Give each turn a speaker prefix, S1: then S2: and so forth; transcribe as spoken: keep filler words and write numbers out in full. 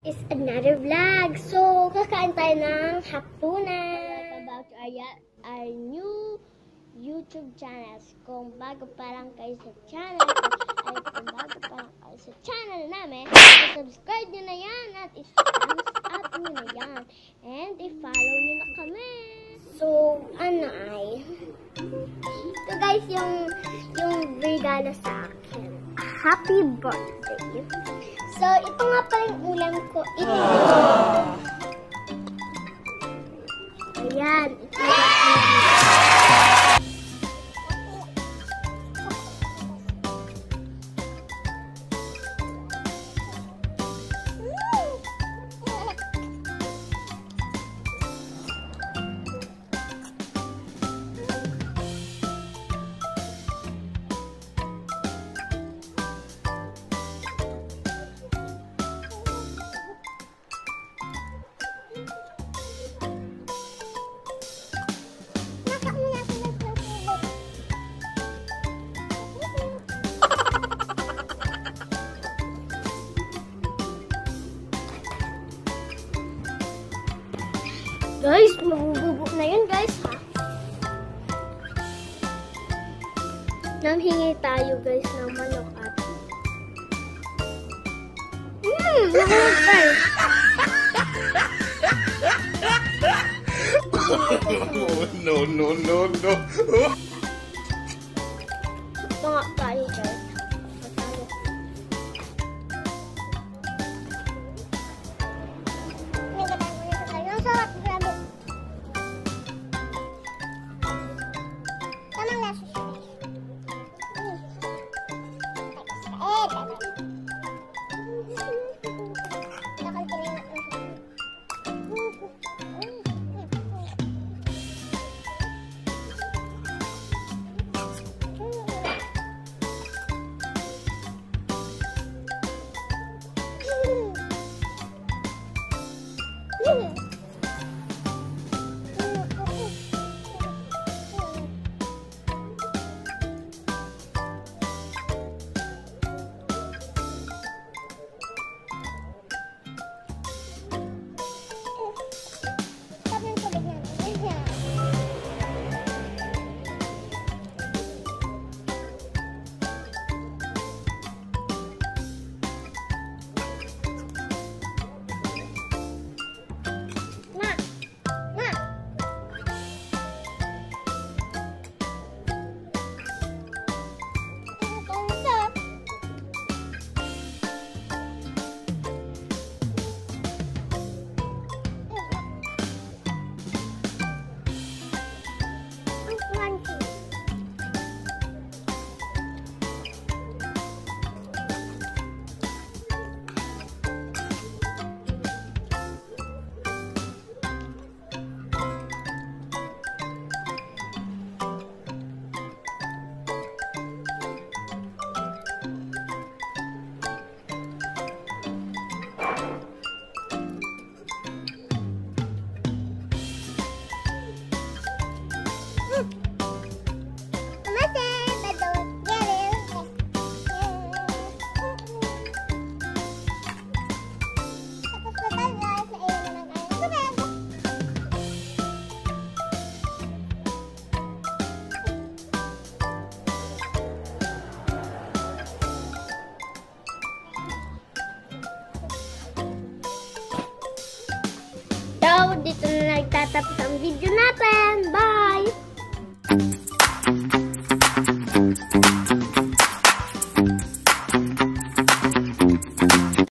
S1: Is another vlog. So, kakain tayo ng hapunan. About our, our new YouTube channels. Kung bago pa lang kayo sa channel, ay kung bago pa lang kayo sa channel namin, subscribe nyo na yan at i-thumbs up nyo na yan. And i-follow nyo na kami. So, ano ay, ito guys yung, yung regalo sa akin. Happy birthday. So, ito nga pala yung ulam ko. Ito. Ayan. Guys, mabububok na yun guys ha. Nanghingi tayo guys ng manok at Mmm! Nahulog guys!
S2: No, no, no, no.
S1: Ito nga tayo guys. Dito na nagtatapos ang video natin. Bye!